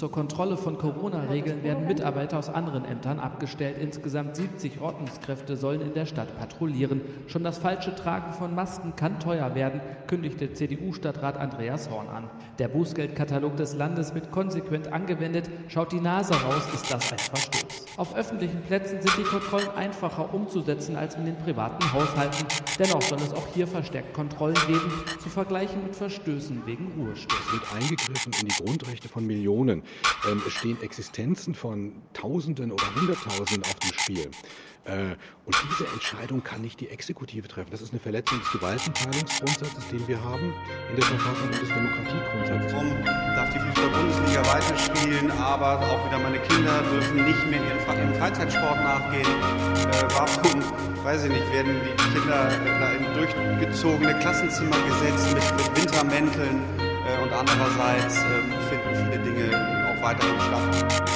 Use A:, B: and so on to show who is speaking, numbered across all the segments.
A: Zur Kontrolle von Corona-Regeln werden Mitarbeiter aus anderen Ämtern abgestellt. Insgesamt 70 Ordnungskräfte sollen in der Stadt patrouillieren. Schon das falsche Tragen von Masken kann teuer werden, kündigte CDU-Stadtrat Andreas Horn an. Der Bußgeldkatalog des Landes wird konsequent angewendet. Schaut die Nase raus, ist das ein Verstoß. Auf öffentlichen Plätzen sind die Kontrollen einfacher umzusetzen als in den privaten Haushalten. Dennoch soll es auch hier verstärkt Kontrollen geben, zu vergleichen mit Verstößen wegen Ruhestand.
B: Es wird eingegriffen in die Grundrechte von Millionen. Es stehen Existenzen von Tausenden oder Hunderttausenden auf dem Spiel. Und diese Entscheidung kann nicht die Exekutive treffen. Das ist eine Verletzung des Gewaltenteilungsgrundsatzes, den wir haben in der Verfassung, und des Demokratiegrundsatzes.
C: Warum darf die Fußball-Bundesliga weiterspielen, aber auch wieder meine Kinder dürfen nicht mehr ihrem Freizeitsport nachgehen? Warum, weiß ich nicht, werden die Kinder in durchgezogene Klassenzimmer gesetzt mit Wintermänteln und andererseits finden viele Dinge auch weiterhin statt?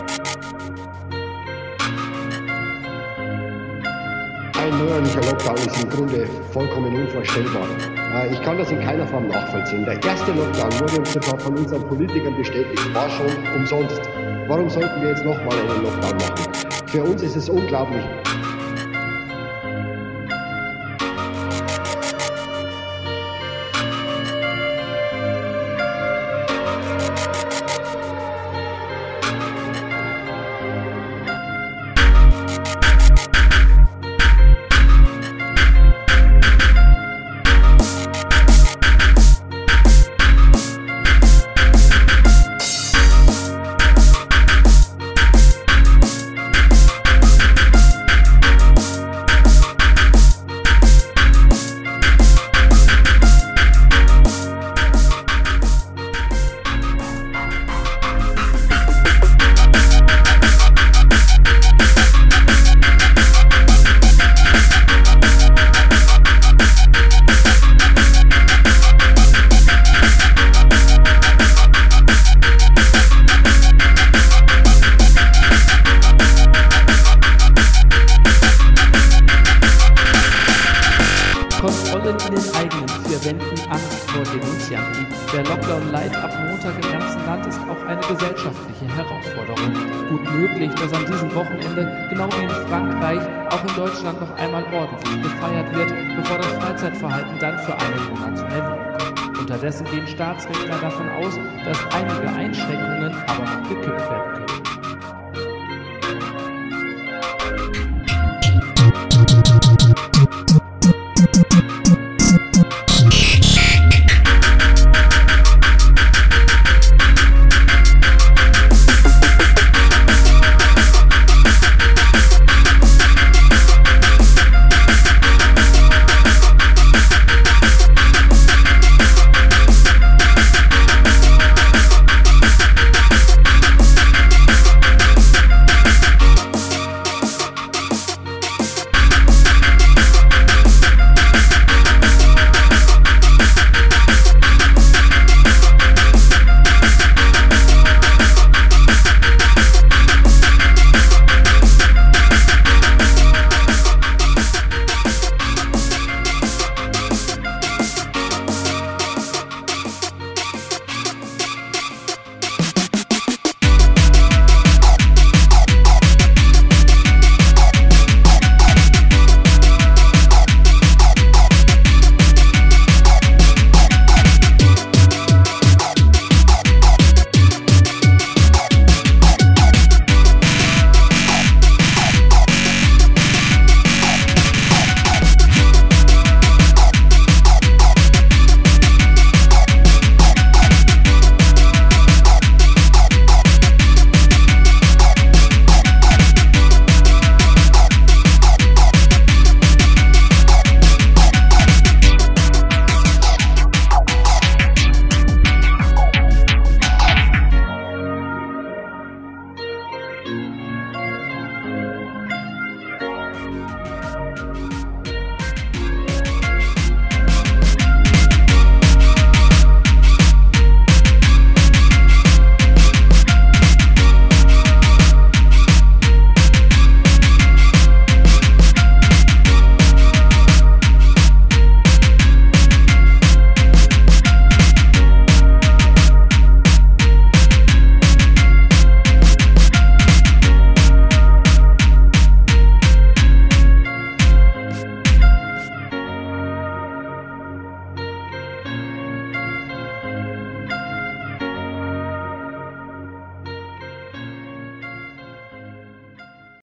D: Ein neuerlicher Lockdown ist im Grunde vollkommen unvorstellbar. Ich kann das in keiner Form nachvollziehen. Der erste Lockdown wurde uns sogar von unseren Politikern bestätigt, war schon umsonst. Warum sollten wir jetzt nochmal einen Lockdown machen? Für uns ist es unglaublich.
A: Kontrollen in den eigenen vier Wänden, Angst vor Denunzianten. Der Lockdown light ab Montag im ganzen Land ist auch eine gesellschaftliche Herausforderung. Gut möglich, dass an diesem Wochenende, genau wie in Frankreich, auch in Deutschland noch einmal ordentlich gefeiert wird, bevor das Freizeitverhalten dann für einen Monat zum Erliegen kommt. Unterdessen gehen Staatsrechtler davon aus, dass einige Einschränkungen aber noch gekippt werden können.